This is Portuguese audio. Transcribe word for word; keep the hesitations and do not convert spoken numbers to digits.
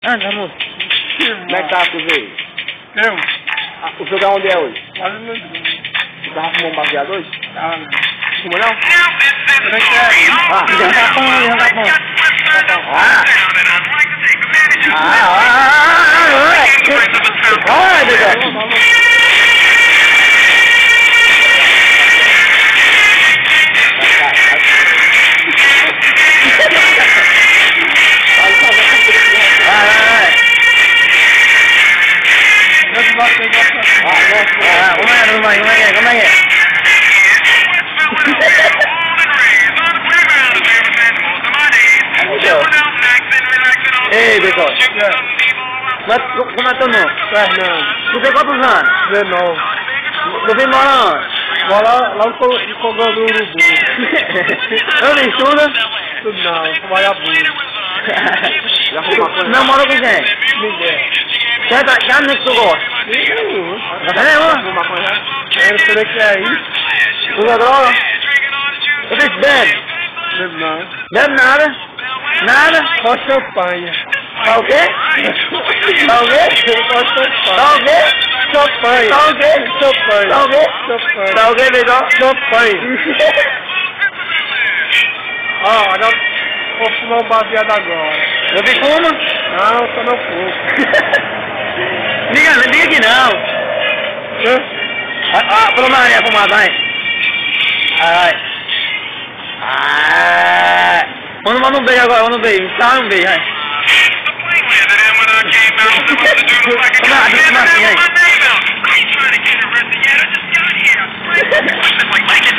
Anda, moço. Como é que tá, Cruzeiro? Eu? Ah, o senhor tá onde é hoje? Quase não digo. Você tava fumando baseado hoje? Tá, né? Fuma não? Como é que é? Ah, Já tá bom, já tá bom. ah, ah, ah, ah, ah, Dedé. Ah, como é, como é, como é, como é? Ei, Beto. Mas como é teu nome? Fernando. Tu tem quantos anos? dezenove. Tu vem morar onde? Mora lá no Co- no Cogão do Urubu. Eu nem estuda? Tudo não, Vagabundo. Já fumou maconha? Não mora com quem? Miguel. Quem tá, quem é que tu gosta? Nenhum. É, Já mano? fumou maconha já? Eu não sei o que é isso. Usa droga? Você bebe? Bebo não. Bebe nada? Nada? Só champanhe. Tá o quê? Tá o quê? Só champanhe. Tá o quê? Champanhe. Tá o quê? Champanhe. Tá o quê? Champanhe. Tá o quê, Beto? Champanhe. Ó, agora vou fumar um baseado agora. Você fuma? Não, só não fumo. Diga, diga que não. Hã? Ah, ah, pelo menos a fumada, vai. Ai. Ai. Manda, manda um beijo agora, manda um beijo. Dá um beijo, vai. Como é, como assim, aí?